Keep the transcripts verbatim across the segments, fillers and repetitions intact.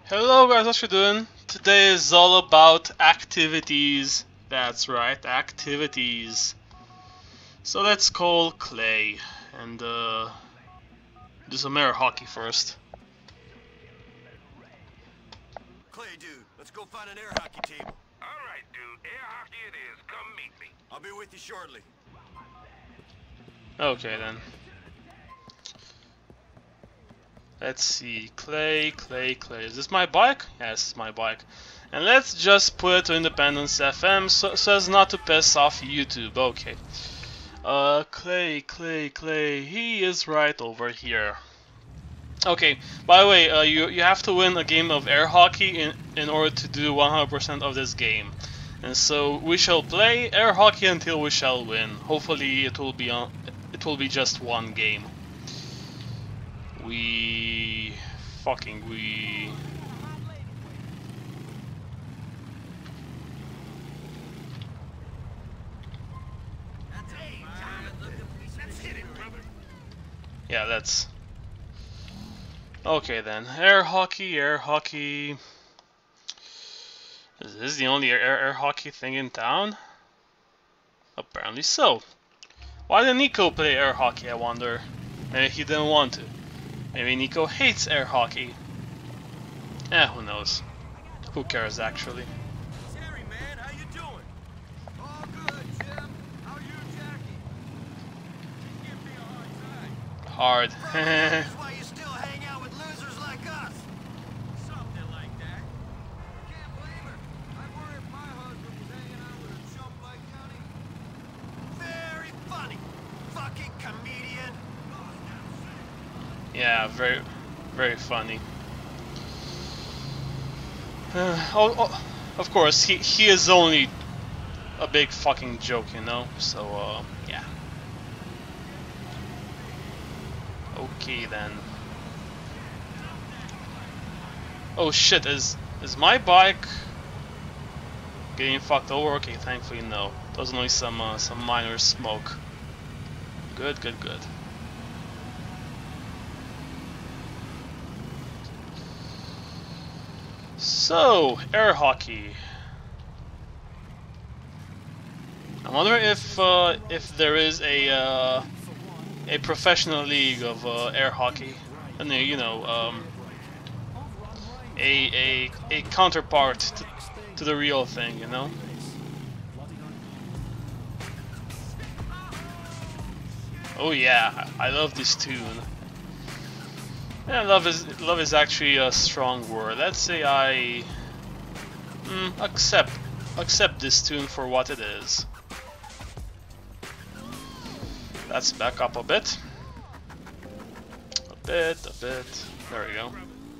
Hello guys, what you doing? Today is all about activities. That's right, activities. So let's call Clay and uh, do some air hockey first. Clay, dude, let's go find an air hockey table. All right, dude. Air hockey it is. Come meet me. I'll be with you shortly. Okay then. Let's see, Clay, Clay, Clay. Is this my bike? Yes, it's my bike. And let's just put it to Independence F M so, so as not to piss off YouTube. Okay. Uh, Clay, Clay, Clay. He is right over here. Okay. By the way, uh, you you have to win a game of air hockey in in order to do one hundred percent of this game. And so we shall play air hockey until we shall win. Hopefully, it will be on. It will be just one game. We fucking we. Yeah, let's. Okay then, air hockey, air hockey. Is this the only air, air, air hockey thing in town? Apparently so. Why did Nico play air hockey, I wonder? Maybe he didn't want to. Maybe Nico hates air hockey. Eh, who knows? Who cares, actually? Terry, man, how you doing? All good, Jim. How are you, Jackie? You give me a hard time. Hard. That's why you still hang out with losers like us. Something like that. Can't blame her. I worry if my husband was hanging out with a chump like Johnny. Very funny. Fucking comedian. Yeah, very, very funny. Uh, oh, oh, of course, he he is only a big fucking joke, you know. So, uh, yeah. Okay then. Oh shit! Is is my bike getting fucked over? Okay, thankfully no. It was only some uh, some minor smoke. Good, good, good. So, air hockey. I wonder if uh, if there is a uh, a professional league of uh, air hockey, and you know, um, a a a counterpart to, to the real thing, you know. Oh yeah, I love this tune. Yeah, love is love is actually a strong word. Let's say I mm, accept accept this tune for what it is. Let's back up a bit, a bit, a bit. There we go.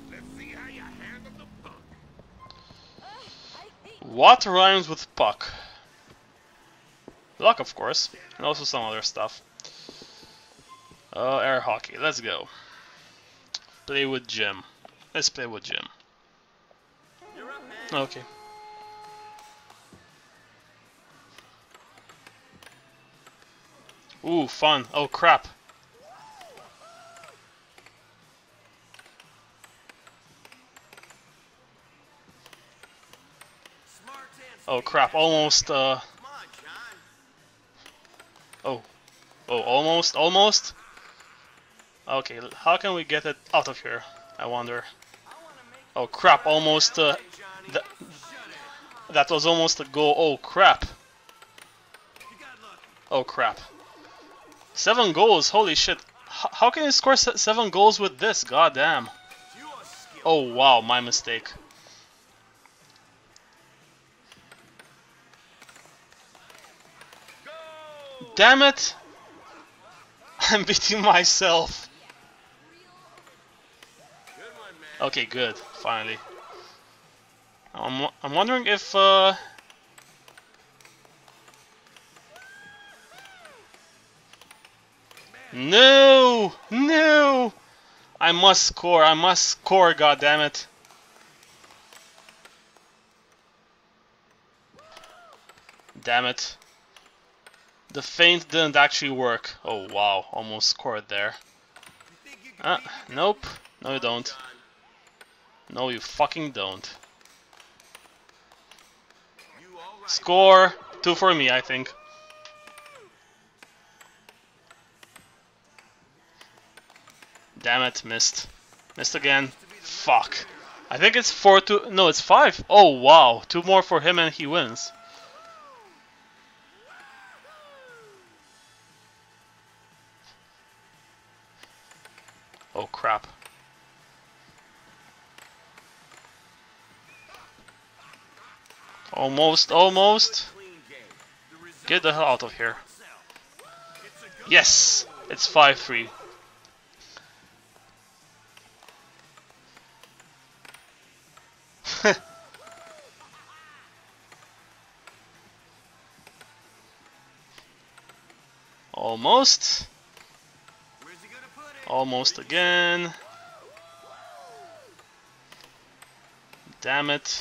What rhymes with puck? Luck, of course, and also some other stuff. Uh, air hockey. Let's go. Play with Jim. Let's play with Jim. Okay. Ooh, fun. Oh crap. Oh crap, almost uh Oh. Oh, almost, almost? Okay, how can we get it out of here? I wonder. Oh crap, almost uh th that was almost a goal. Oh crap. Oh crap. Seven goals, holy shit. H how can you score se seven goals with this? God damn. Oh wow, my mistake. Damn it! I'm beating myself. Okay, good. Finally. I'm I'm wondering if uh No! No! I must score. I must score, god damn it. Damn it. The feint didn't actually work. Oh wow, almost scored there. Uh, nope. No you don't. No, you fucking don't. You all right? Score! Two for me, I think. Damn it, missed. Missed again. Fuck. I think it's four two. No, it's five. Oh, wow. Two more for him and he wins. Oh, crap. Almost, almost. Clean game. The result Get the hell out of here. itself. It's a good Yes! It's five three. Almost. Where's he gonna put it? Almost again. Damn it.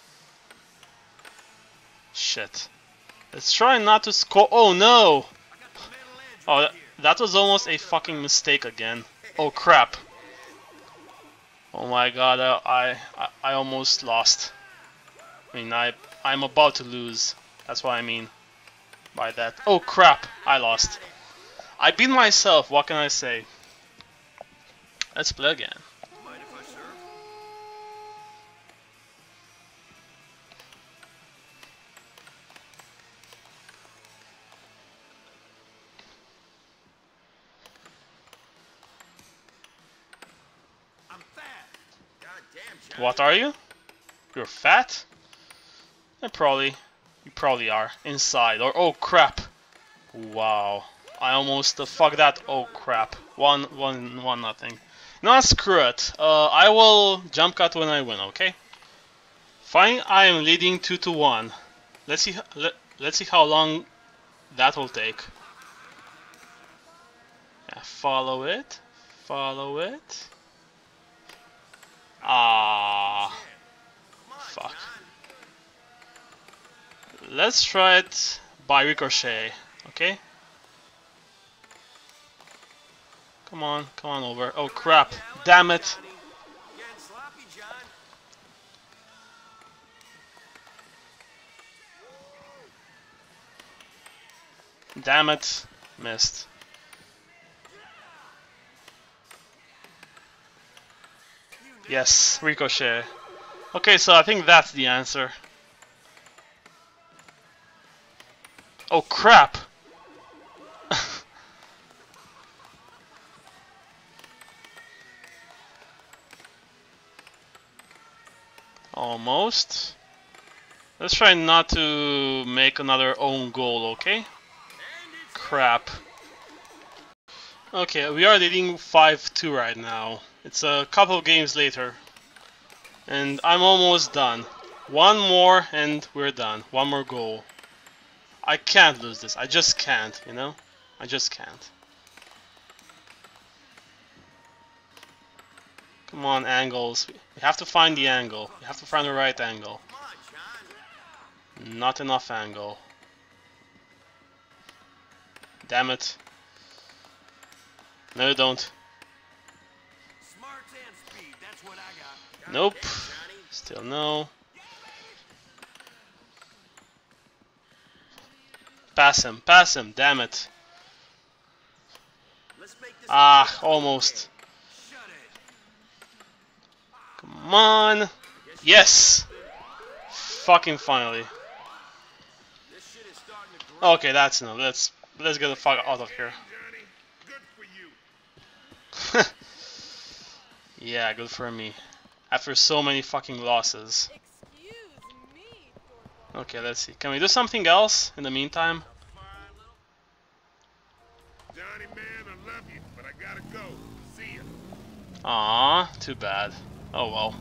Shit. Let's try not to score. Oh no! I got the metal edge Oh, right that, here. that was almost a fucking mistake again. Oh crap. Oh my god, I, I, I almost lost. I mean, I, I'm about to lose. That's what I mean by that. Oh crap, I lost. I beat myself, what can I say? Let's play again. Mind if I serve? I'm fat. God damn, Johnny. What are you? You're fat? Eh, probably. You probably are. Inside. Or oh crap. Wow. I almost uh, fuck that. Oh crap. One, one, one, nothing. No, screw it. Uh, I will jump cut when I win. Okay. Fine. I am leading two to one. Let's see. Let, let's see how long that will take. Yeah, follow it. Follow it. Ah. Come on, Fuck. John. Let's try it by ricochet. Okay. Come on, come on over. Oh crap. Damn it. Johnny. Getting sloppy, John. Damn it. Missed. You know Yes, ricochet. Okay, so I think that's the answer. Oh crap. Almost. Let's try not to make another own goal, okay? Crap. Okay, we are leading five two right now. It's a couple of games later. And I'm almost done. One more and we're done. One more goal. I can't lose this. I just can't, you know? I just can't. Come on, angles. We have to find the angle. We have to find the right angle. Come on, John. Not enough angle. Damn it. No, you don't. Smarts and speed, that's what I got. Nope. Damn, Johnny. Still no. Pass him. Pass him. Damn it. Let's make this Ah, a- almost. Shut it. Come on. Yes. Fucking finally. This shit is starting to grow. Okay, that's enough. Let's let's get the fuck out of here. Johnny, good for you. Yeah, good for me. After so many fucking losses. Excuse me, Okay, let's see. Can we do something else in the meantime? Johnny, man, I love you, but I gotta go. See ya. Aww, too bad. Oh well.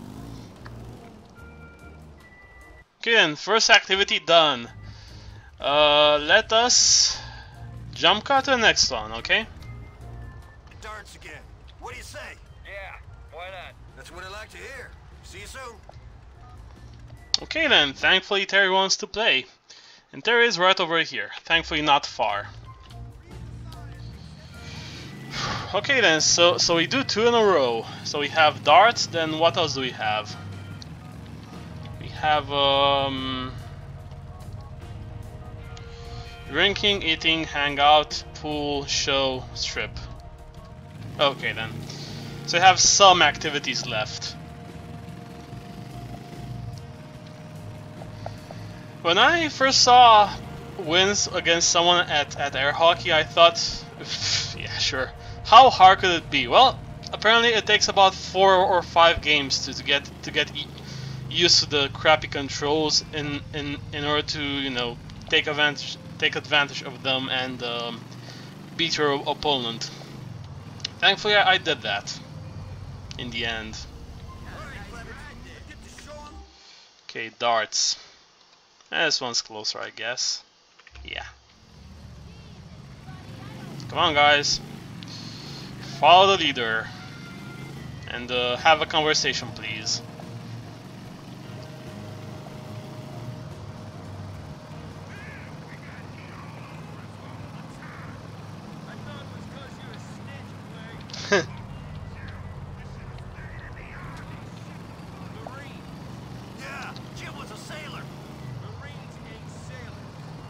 Okay then, first activity done. Uh, let us jump cut to the next one, okay? Darts again. What do you say? Yeah, why not? That's what I like to hear. See you soon. Okay then, thankfully Terry wants to play. And Terry is right over here, thankfully not far. Okay then, so so we do two in a row. So we have darts, then what else do we have? We have um drinking, eating, hangout, pool, show, strip. Okay then. So we have some activities left. When I first saw wins against someone at, at air hockey, I thought, yeah, sure. How hard could it be? Well, apparently it takes about four or five games to, to get to get e used to the crappy controls in in in order to, you know, take advantage take advantage of them and um, beat your opponent. Thankfully, I, I did that in the end. Okay, darts. Eh, this one's closer, I guess. Yeah. Come on, guys. Follow the leader. And uh, have a conversation, please. Yeah, Jim was a sailor. Marines ain't sailors.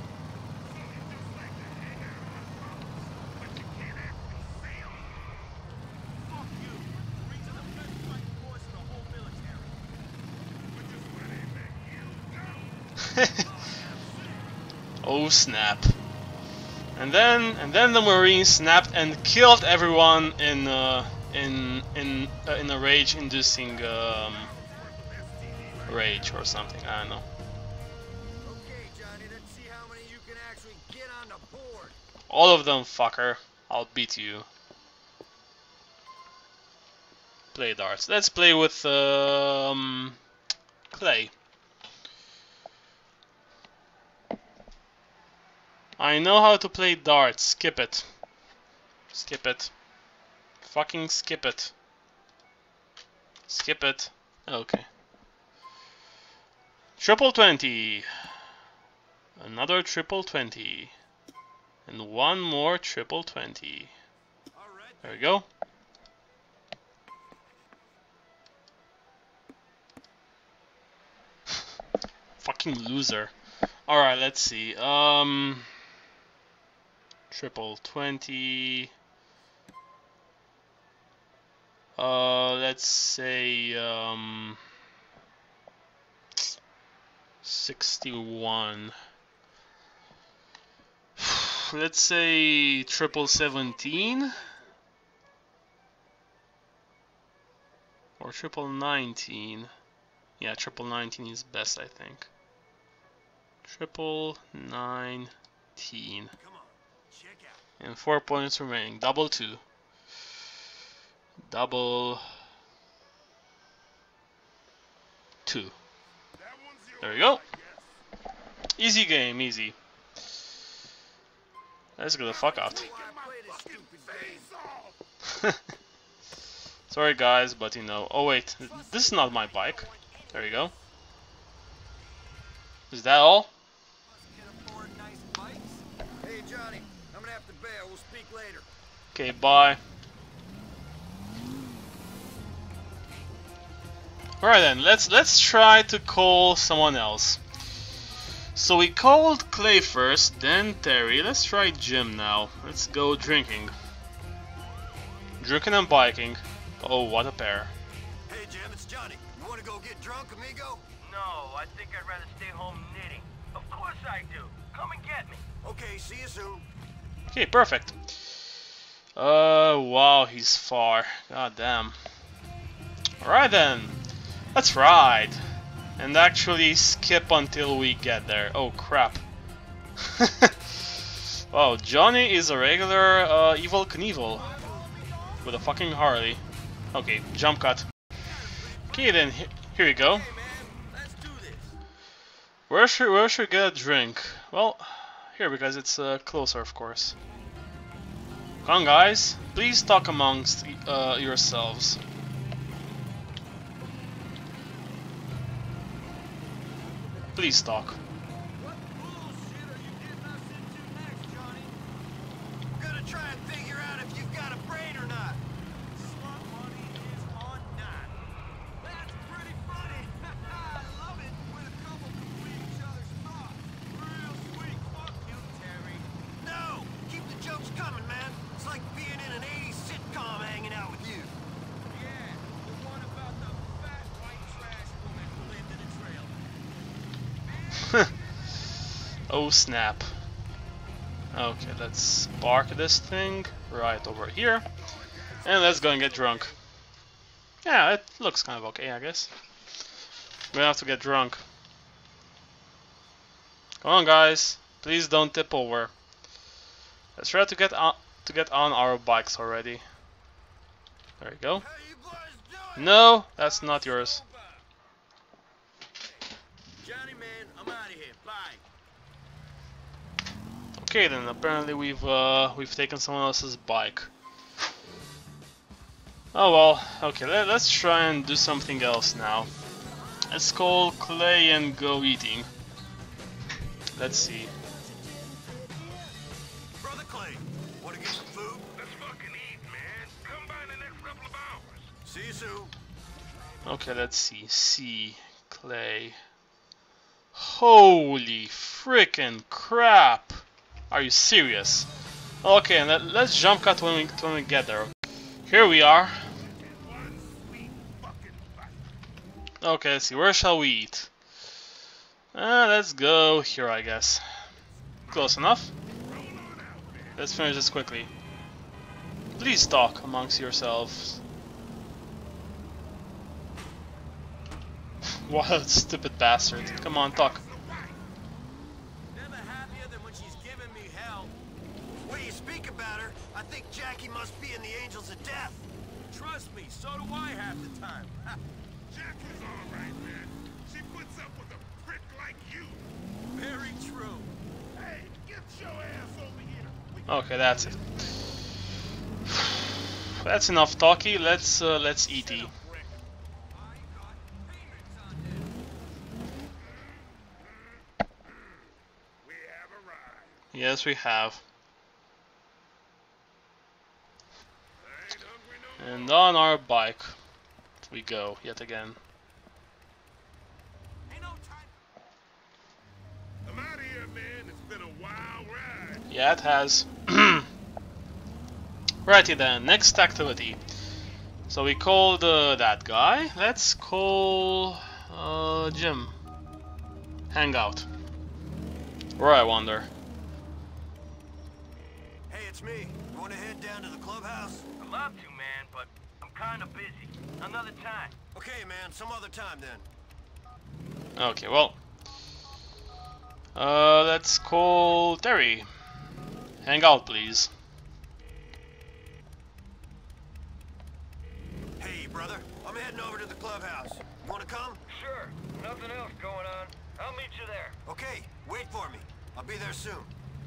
Fuck you. Marines are the best fighting force in the whole military. Oh snap. And then and then the Marines snapped and killed everyone in uh, in in uh, in a rage inducing um, rage or something. I don't know. Okay, Johnny, let's see how many you can actually get on the board. All of them, fucker. I'll beat you. Play darts. Let's play with um, Clay. I know how to play darts. Skip it. Skip it. Fucking skip it. Skip it. Okay. Triple twenty. Another triple twenty. And one more triple twenty. There we go. Fucking loser. Alright, let's see. Um... Triple twenty. Uh, let's say um, sixty-one. Let's say triple seventeen or triple nineteen. Yeah, triple nineteen is best, I think. Triple nineteen. And four points remaining. Double two. Double two. There we go. Easy game, easy. Let's go the fuck out. Sorry guys, but you know. Oh wait, this is not my bike. There you go. Is that all? Hey Johnny, I'm gonna have to bail. We'll speak later. Okay, bye. Alright then, let's let's try to call someone else. So we called Clay first, then Terry. Let's try Jim now. Let's go drinking. Drinking and biking. Oh, what a pair. Hey Jim, it's Johnny. You wanna go get drunk, amigo? No, I think I'd rather stay home knitting. Of course I do. Come and get me. Okay, see you soon. Okay, perfect. Uh, wow, he's far. God damn. Alright then. Let's ride. And actually skip until we get there. Oh crap. Wow, Johnny is a regular uh, Evil Knievel. With a fucking Harley. Okay, jump cut. Okay then, he here we go. Where should, where should we get a drink? Well, here because it's uh, closer of course. Come on guys, please talk amongst uh, yourselves. Please talk. What bullshit are you getting us into next, Johnny? I'm gonna try and figure out if you've got a brain or not. Oh snap. Okay, let's park this thing right over here. And let's go and get drunk. Yeah, it looks kind of okay, I guess. We have to get drunk. Come on, guys. Please don't tip over. Let's try to get on to get on our bikes already. There we go. How you boys doing? No, that's not yours. Johnny, man, I'm out of here. Bye. Okay, then apparently we've uh, we've taken someone else's bike. Oh well. Okay, let, let's try and do something else now. Let's call Clay and go eating. Let's see. Brother Clay, wanna get some food? Let's fucking eat, man. Come by in the next couple of hours. See you soon. Okay, let's see. C. Clay. Holy frickin' crap! Are you serious? Okay, and let, let's jump cut when we when we get there. Here we are. One sweet fucking bite. Okay, let's see. Where shall we eat? Uh, let's go here, I guess. Close enough. Roll on out, man. Let's finish this quickly. Please talk amongst yourselves. What a stupid bastard. Come on, talk. Never happier than when she's giving me hell. When you speak about her, I think Jackie must be in the angels of death. Trust me, so do I half the time. Jackie's all right, man. She puts up with a prick like you. Very true. Hey, get your ass over here. We Okay, that's it. That's enough talky. Let's uh, let's eat. prick. We have arrived. Yes, we have. I ain't hungry no more. And on our bike we go yet again. Ain't no time. I'm out of here, man. It's been a wild ride. Yeah, it has. Righty then, next activity. So we called uh, that guy. Let's call uh, Jim. Hang out. Where I wonder. Hey, it's me. You wanna head down to the clubhouse? I'd love to, man, but I'm kind of busy. Another time. Okay, man, some other time then. Okay, well. Uh, let's call Terry. Hang out, please. Hey, brother, I'm heading over to the clubhouse. You wanna come? Sure. Nothing else going on. I'll meet you there. Okay, wait for me. I'll be there soon.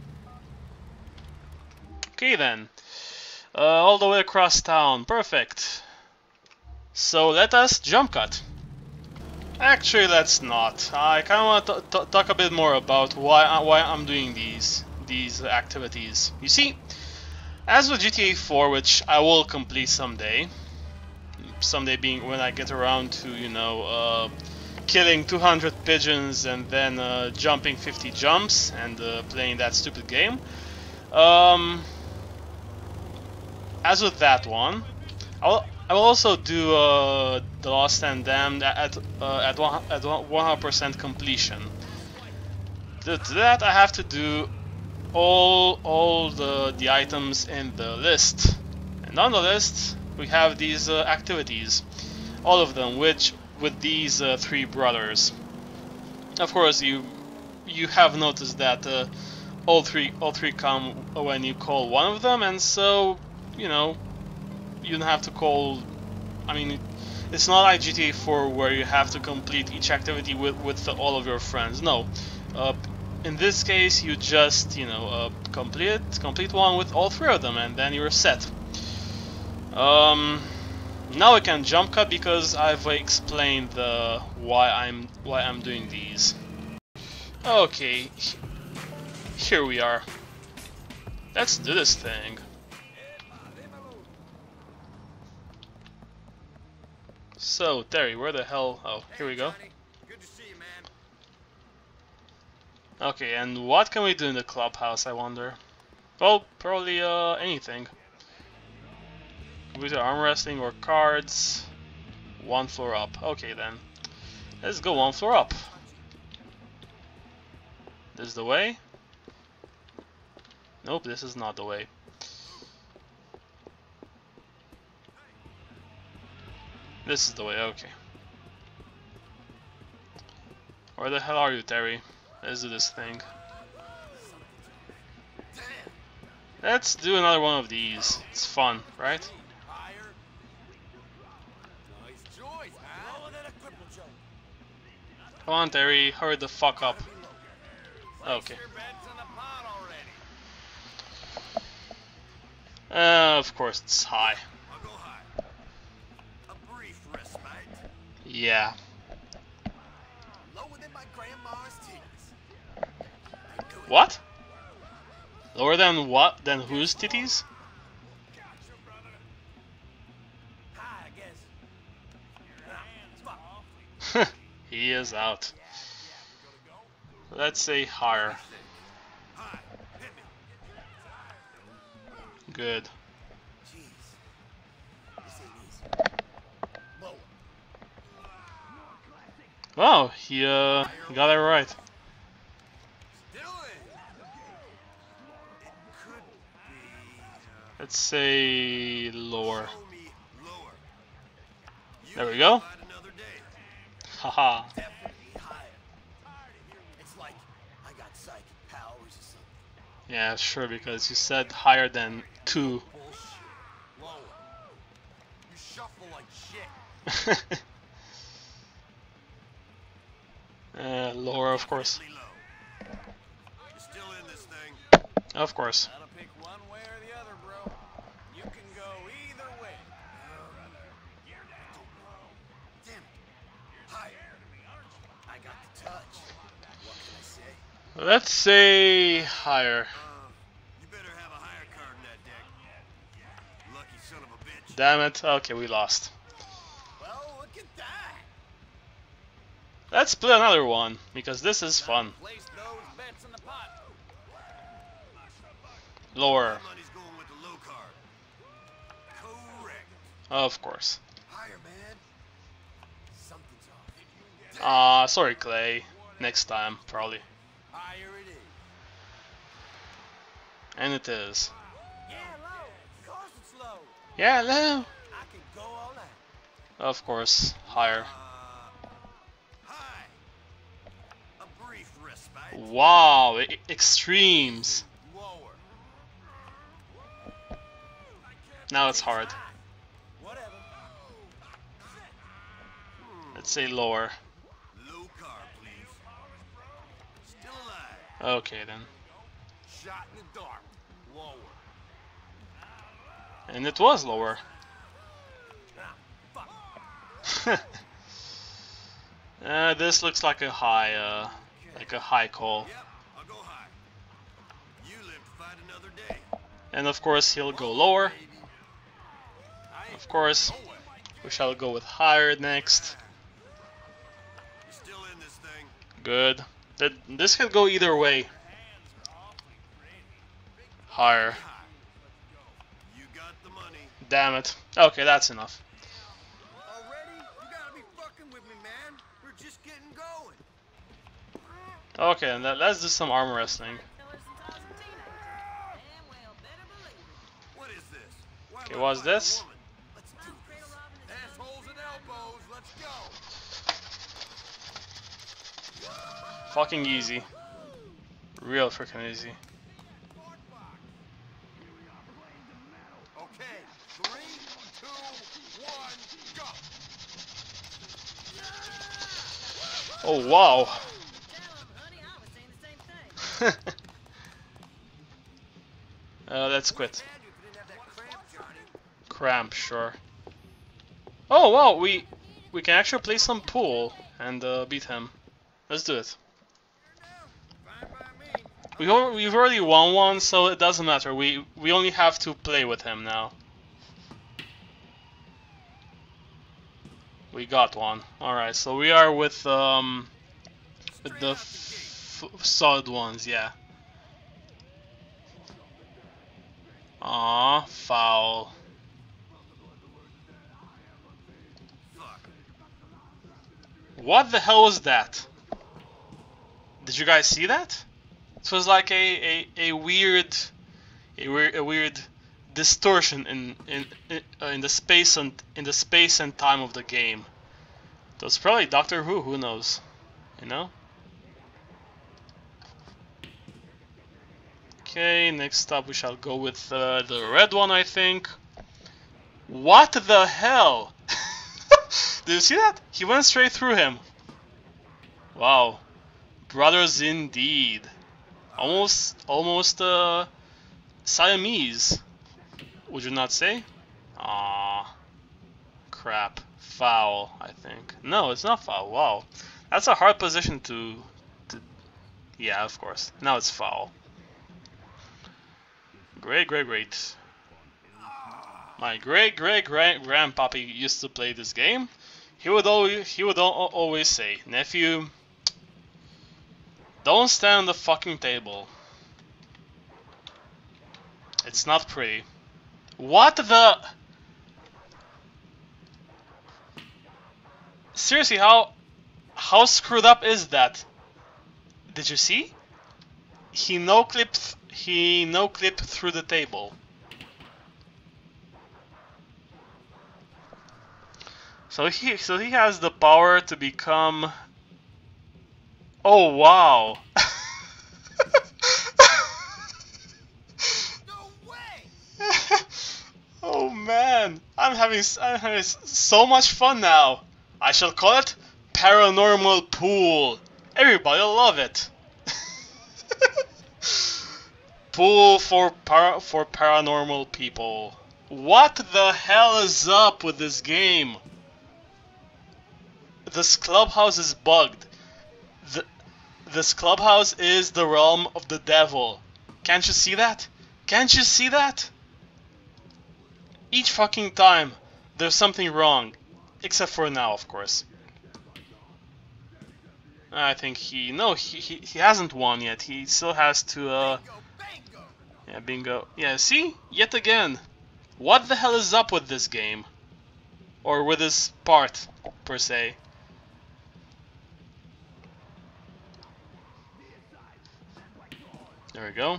Okay then. Uh, all the way across town. Perfect. So let us jump cut. Actually, let's not. I kind of want to t talk a bit more about why I, why I'm doing these these activities. You see, as with G T A four, which I will complete someday, someday being when I get around to, you know, uh, killing two hundred pigeons and then uh, jumping fifty jumps and uh, playing that stupid game. Um, as with that one, I'll I will also do uh, the Lost and Damned at uh, at one at one hundred percent completion. To do that, I have to do all all the the items in the list, and on the list we have these uh, activities, all of them, which with these uh, three brothers. Of course, you you have noticed that uh, all three all three come when you call one of them, and so you know. You don't have to call. I mean, it's not like G T A four where you have to complete each activity with with all of your friends. No, uh, in this case, you just you know uh, complete complete one with all three of them, and then you're set. Um, now we can jump cut because I've explained the why I'm why I'm doing these. Okay, here we are. Let's do this thing. So, Terry, where the hell... Oh, here we go. Johnny. Good to see you, man. Okay, and what can we do in the clubhouse, I wonder? Well, probably uh, anything. Computer arm wrestling or cards. One floor up. Okay then. Let's go one floor up. This is the way? Nope, this is not the way. This is the way, okay. Where the hell are you, Terry? Let's do this thing. Let's do another one of these. It's fun, right? Come on, Terry, hurry the fuck up. Okay. Uh, of course, it's high. Yeah. What? Lower than what? Than whose titties? He is out. Let's say higher. Good. Wow, he uh got it right. Let's say lower. There we go. Haha. Yeah, sure, because you said higher than two. uh, lower, of course. Of course. Let's say higher. You better have a higher card in that deck. Lucky son of a bitch. Damn it. Okay, we lost. Well, look at that. Let's play another one, because this is fun. Place those bets in the pot. Lower. Money's going with the low card. Correct. Of course. Higher, man. Something's off. Ah, uh, sorry, Clay. Next time, probably. Higher it is. And it is. Yeah, low. Of course it's low. Yeah, low. I can go all night. Of course, higher. Uh, high. A brief respite. Wow, e extremes. Lower. Now it's hard. Whatever. Let's say lower. Low card, please. Still alive. Okay then. Shot in the dark. Lower. And it was lower. uh, this looks like a high, uh, like a high call. Yep, I'll go high. You live to fight another day. And of course he'll go lower. Of course, we shall go with higher next. You're still in this thing. Good. That this can go either way. Higher. You got the money. Damn it. Okay, that's enough. Already? You gotta be fucking with me, man. We're just getting going. Okay, and then let's do some arm wrestling. What is this? Why Okay, would I what's fight a this? woman? Let's do this. Assholes and elbows. Let's go. Fucking easy. Real freaking easy. Okay, three, two, one, go. Oh wow. uh, let's quit. Cramp, sure. Oh wow, we we can actually play some pool and uh, beat him. Let's do it. Fine by me. We al we've already won one, so it doesn't matter. We we only have to play with him now. We got one. All right, so we are with um with the f solid ones, yeah. Aw, foul. What the hell was that? Did you guys see that? This was like a a, a weird, a weird, a weird distortion in in in, uh, in the space and in the space and time of the game. It was probably Doctor Who. Who knows? You know. Okay, next up we shall go with uh, the red one, I think. What the hell? Did you see that? He went straight through him. Wow. Brothers indeed. Almost, almost, uh, Siamese. Would you not say? Ah, crap. Foul, I think. No, it's not foul. Wow. That's a hard position to, to... Yeah, of course. Now it's foul. Great, great, great. My great, great, great grandpappy used to play this game. He would always, he would al always say, nephew, don't stand on the fucking table. It's not pretty. What the? Seriously, how, how screwed up is that? Did you see? He no clipped, he no clipped through the table. So he, so he has the power to become. Oh wow! No way! Oh man, I'm having, I'm having so much fun now. I shall call it Paranormal Pool. Everybody will love it. Pool for para for paranormal people. What the hell is up with this game? This clubhouse is bugged. The, this clubhouse is the realm of the devil. Can't you see that? Can't you see that? Each fucking time there's something wrong. Except for now, of course. I think he... No, he, he, he hasn't won yet. He still has to... Uh, yeah, bingo. Yeah, see? Yet again. What the hell is up with this game? Or with this part, per se. There we go.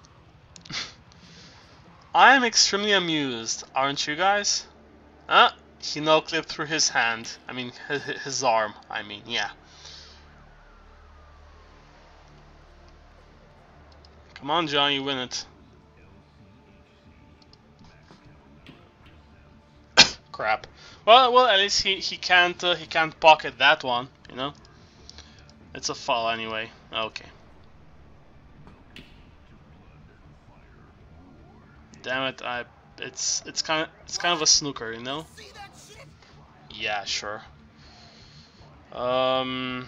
I'm extremely amused, aren't you guys? Ah, he no clipped through his hand. I mean, his, his arm. I mean, yeah. Come on, Johnny, win it. Crap. Well, well, at least he he can't uh, he can't pocket that one. You know. It's a foul anyway. Okay. Damn it! I it's it's kind of it's kind of a snooker, you know. Yeah, sure. Um.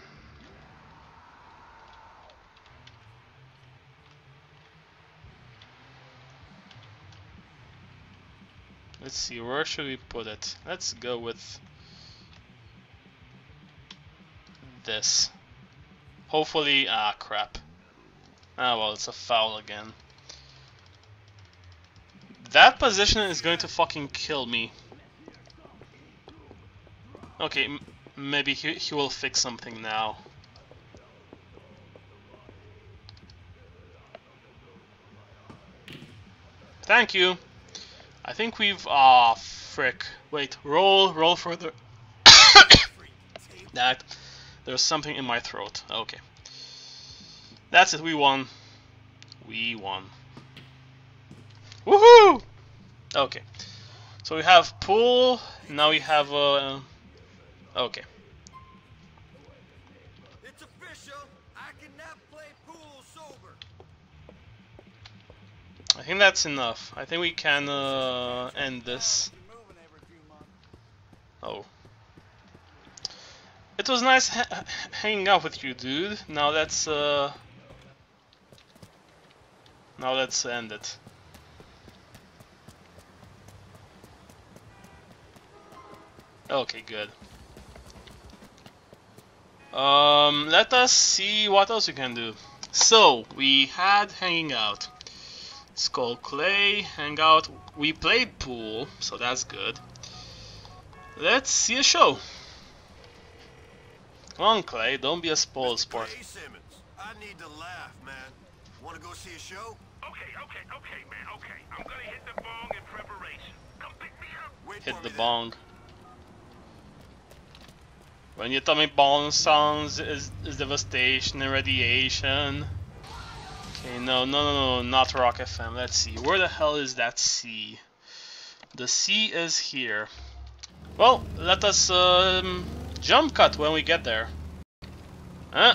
Let's see, where should we put it? Let's go with this. Hopefully, ah, crap. Ah, well, it's a foul again. That position is going to fucking kill me. Okay, m maybe he, he will fix something now. Thank you. I think we've... Ah, frick. Wait, roll, roll further. That. There's something in my throat. Okay. That's it, we won. We won. Woohoo! Okay. So we have pool, now we have... Uh, okay. It's official. I cannot play pool sober. I think that's enough. I think we can uh, end this. Oh. It was nice ha hanging out with you, dude. Now let's uh now let's end it. Okay, good. Um, let us see what else we can do. So we had hanging out. Skull Clay, hang out. We played pool, so that's good. Let's see a show. Come on, Clay, don't be a spoiled sport. Simmons. I need to laugh, man. Want to go see a show? Okay, okay, okay, man, okay. I'm gonna hit the bong in preparation. Come pick me up. Wait Hit for the me bong. When you tell me bong sounds is, is devastation and radiation. Okay, no, no, no, no, not Rock F M. Let's see. Where the hell is that C? The C is here. Well, let us um, jump cut when we get there. Huh?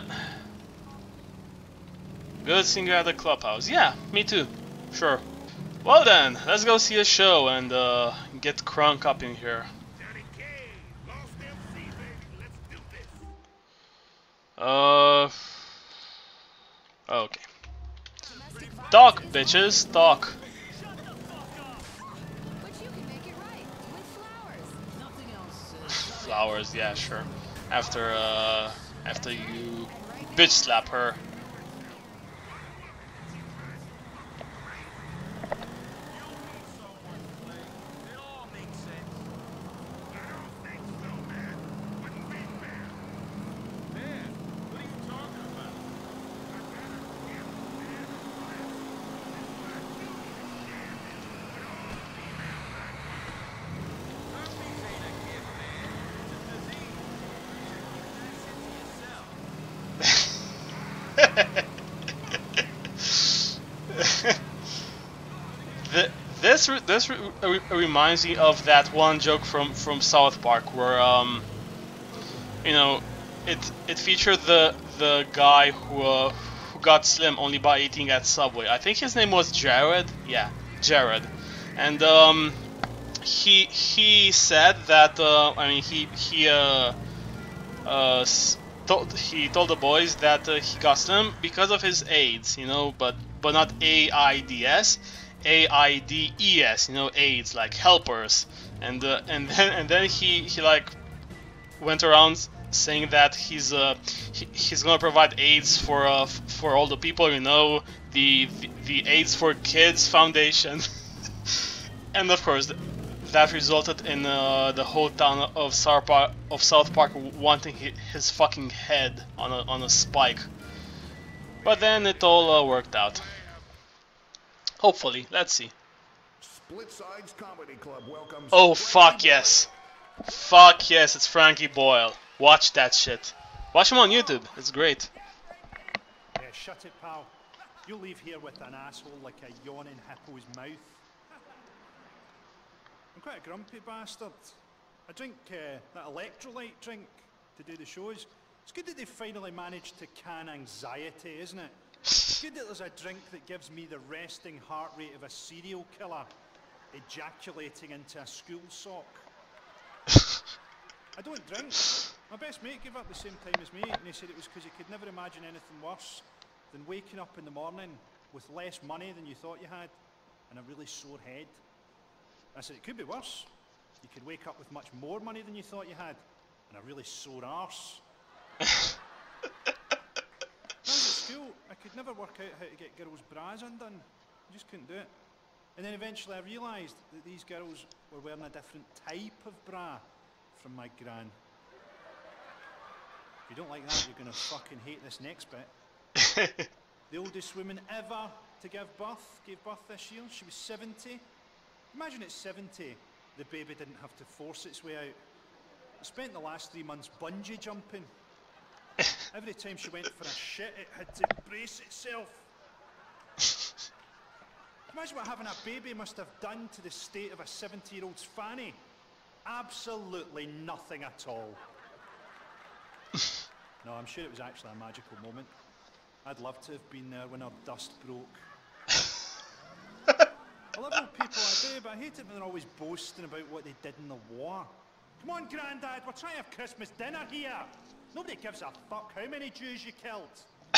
Good seeing you at the clubhouse. Yeah, me too. Sure. Well then, let's go see a show and uh, get crunk up in here. Johnny K, Lost M C, baby. Let's do this. Uh. Okay. Talk, bitches, talk. But you can make it right with flowers. Nothing else. Flowers, yeah, sure. After uh, after you bitch slap her. It all makes sense. I don't think so, man. Wouldn't be fair. Man, what are you talking about? Herpes ain't a gift, man. It's a disease. You should keep that shit to yourself. Th this re this re re reminds me of that one joke from from South Park where um you know it it featured the the guy who uh, who got slim only by eating at Subway. I think his name was Jared. Yeah, Jared, and um he he said that uh, I mean he he uh uh s- told he told the boys that uh, he got slim because of his AIDS, you know, but but not A I D S, A I D E S, you know, AIDS, like helpers, and uh, and then and then he he like went around saying that he's uh he, he's gonna provide AIDS for uh f- for all the people, you know, the the, the AIDS for Kids Foundation, and of course. That resulted in uh, the whole town of South Park, of South Park wanting hi- his fucking head on a on a spike. But then it all uh, worked out. Hopefully, let's see. Split Sides Comedy Club welcomes. Oh fuck Frankie yes, fuck yes, it's Frankie Boyle. Watch that shit. Watch him on YouTube. It's great. Yeah, shut it, pal. You'll leave here with an asshole like a yawning hippo's mouth. I'm quite a grumpy bastard. I drink uh, that electrolyte drink to do the shows. It's good that they finally managed to can anxiety, isn't it? It's good that there's a drink that gives me the resting heart rate of a serial killer ejaculating into a school sock. I don't drink. My best mate gave up the same time as me, and he said it was because he could never imagine anything worse than waking up in the morning with less money than you thought you had and a really sore head. I said, it could be worse. You could wake up with much more money than you thought you had, and a really sore arse. When I was at school, I could never work out how to get girls' bras undone. I just couldn't do it. And then eventually I realised that these girls were wearing a different type of bra from my gran. If you don't like that, you're going to fucking hate this next bit. The oldest woman ever to give birth, gave birth this year. She was seventy. Imagine at seventy, the baby didn't have to force its way out. I spent the last three months bungee jumping. Every time she went for a shit, it had to brace itself. Imagine what having a baby must have done to the state of a seventy-year-old's fanny. Absolutely nothing at all. No, I'm sure it was actually a magical moment. I'd love to have been there when our dust broke. I love old people, I do, but I hate it when they're always boasting about what they did in the war. Come on, Grandad, we're trying to have Christmas dinner here. Nobody gives a fuck how many Jews you killed.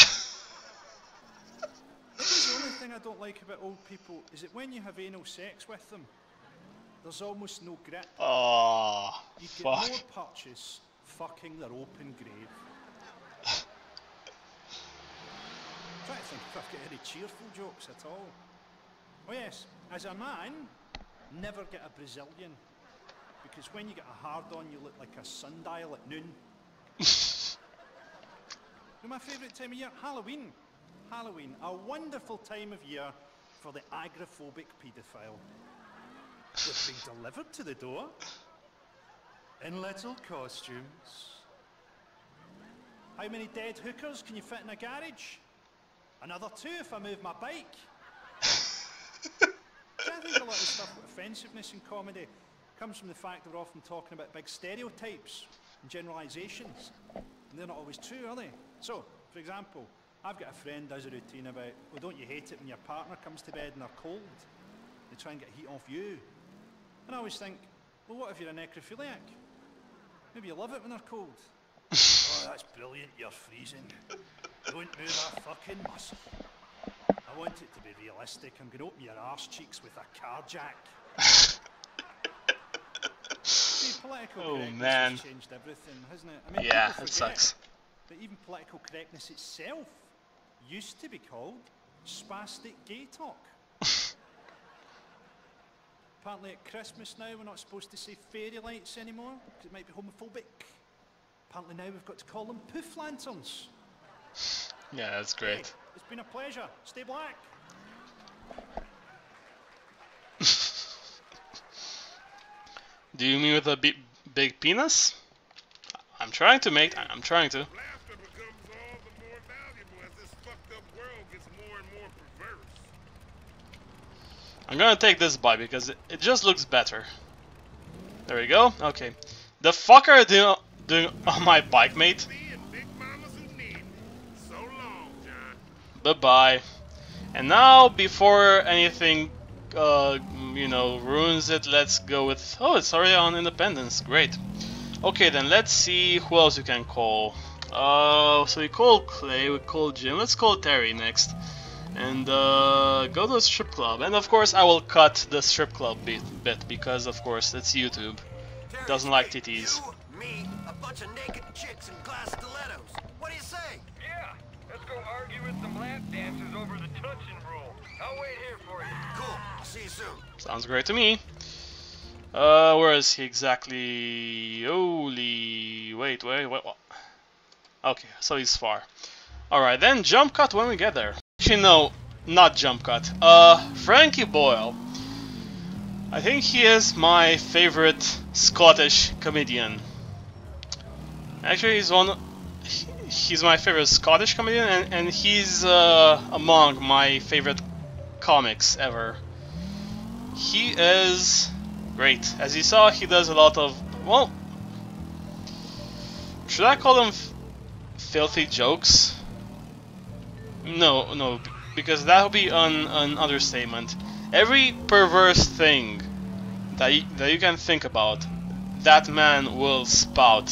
The only thing I don't like about old people is that when you have anal sex with them, there's almost no grip. Oh, You get fuck. more purchase fucking their open grave. I'm trying to think if I've got any cheerful jokes at all. Oh yes, as a man, never get a Brazilian. Because when you get a hard on, you look like a sundial at noon. No My favourite time of year, Halloween. Halloween, a wonderful time of year for the agoraphobic paedophile. They're being delivered to the door in little costumes. How many dead hookers can you fit in a garage? Another two if I move my bike. See, I think a lot of stuff with offensiveness in comedy comes from the fact that we're often talking about big stereotypes and generalisations. And they're not always true, are they? So, for example, I've got a friend who does a routine about, well, don't you hate it when your partner comes to bed and they're cold? They try and get heat off you. And I always think, well, what if you're a necrophiliac? Maybe you love it when they're cold. Oh, that's brilliant, you're freezing. Don't move a fucking muscle. I want it to be realistic. I'm going to open your arse cheeks with a car jack. See, political Oh, correctness man. has changed everything, hasn't it? I mean, Yeah, people it forget sucks. that even political correctness itself used to be called spastic gay talk. Apparently at Christmas now we're not supposed to say fairy lights anymore because it might be homophobic. Apparently now we've got to call them poof lanterns. Yeah, that's Hey, great. it's been a pleasure. Stay black. Do you mean with a bi big penis? I'm trying to make. I'm trying to. Laughter becomes all the more valuable as this fucked up world gets more and more perverse. I'm gonna take this bike because it, it just looks better. There we go. Okay. The fuck are you doing, doing on my bike, mate? Being big mamas who need it. So long, John. Bye bye. And now, before anything, uh, you know, ruins it, let's go with. Oh, it's already on Independence. Great. Okay, then let's see who else you can call. Uh, so we call Clay, we call Jim. Let's call Terry next, and uh, go to the strip club. And of course, I will cut the strip club bit, bit because, of course, it's YouTube. Terry, Doesn't like hey, titties. You, me, a bunch of naked chicks in glass stilettos. What do you say? Yeah, let's go argue with some lap dancers over the touching rule. I'll wait here for you. Cool. I'll see you soon. Sounds great to me. Uh, where is he exactly? Holy, wait, wait, wait, what? Okay, so he's far. Alright, then jump cut when we get there. Actually, no, not jump cut. Uh, Frankie Boyle. I think he is my favorite Scottish comedian. Actually, he's one. he- He's my favorite Scottish comedian, and, and he's uh, among my favorite comics ever. He is great. As you saw, he does a lot of, well, should I call them f filthy jokes? No, no, b- because that would be an, an understatement. Every perverse thing that you, that you can think about, that man will spout.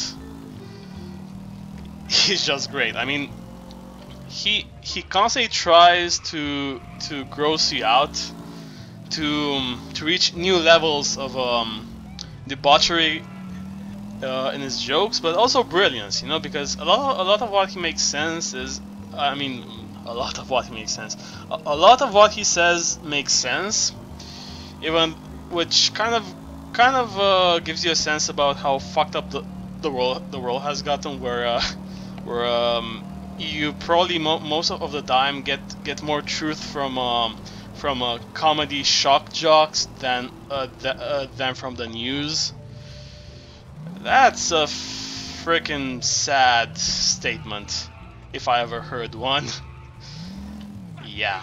He's just great. I mean, he he constantly tries to to gross you out, to um, to reach new levels of um, debauchery uh, in his jokes, but also brilliance. You know, because a lot a lot of what he makes sense is, I mean, a lot of what he makes sense. A, a lot of what he says makes sense, even which kind of kind of uh, gives you a sense about how fucked up the the world the world has gotten, where uh, where um, you probably mo most of the time get get more truth from um, from uh, comedy shock jocks than uh, th uh, than from the news. That's a freaking sad statement, if I ever heard one. Yeah.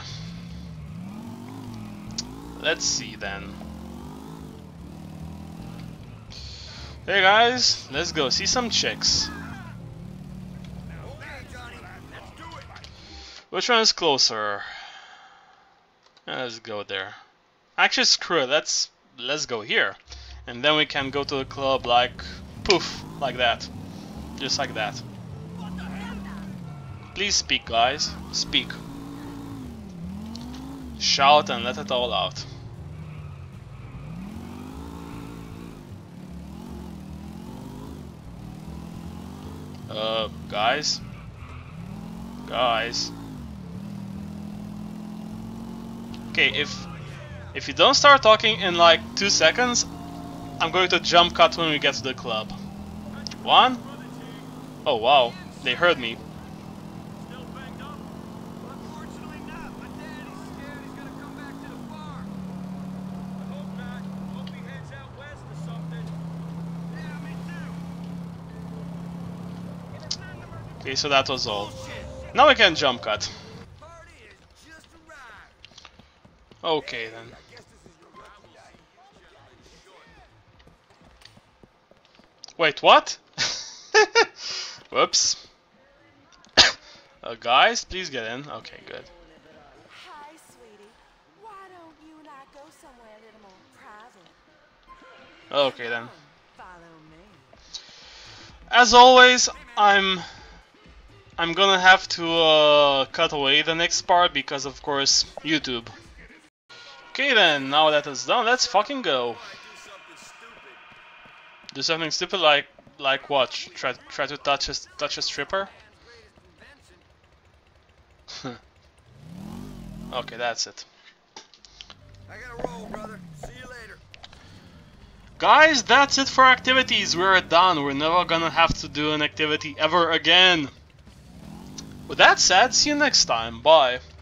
Let's see then. Hey guys, let's go see some chicks. Okay, Johnny, let's do it. Which one is closer? Let's go there. Actually, screw it. Let's let's go here, and then we can go to the club like poof, like that, just like that. Please speak, guys. Speak. Shout and let it all out. Uh, guys. Guys. Okay, if if you don't start talking in like two seconds, I'm going to jump cut when we get to the club. One. Oh wow, they heard me. Okay, so that was all. Now we can jump cut. Party has just arrived. Okay then. Wait, what? Whoops. uh, guys, please get in. Okay, good. Hi, sweetie. Why don't you and I go somewhere a little more private? Okay then. Follow me. As always, I'm I'm gonna have to uh, cut away the next part because, of course, YouTube. Okay then, now that is done, let's fucking go. Do something stupid like like what? Try try to touch a touch a stripper? Okay, that's it. I gotta roll, brother. See you later. Guys, that's it for activities. We're done. We're never gonna have to do an activity ever again. With that said, see you next time. Bye.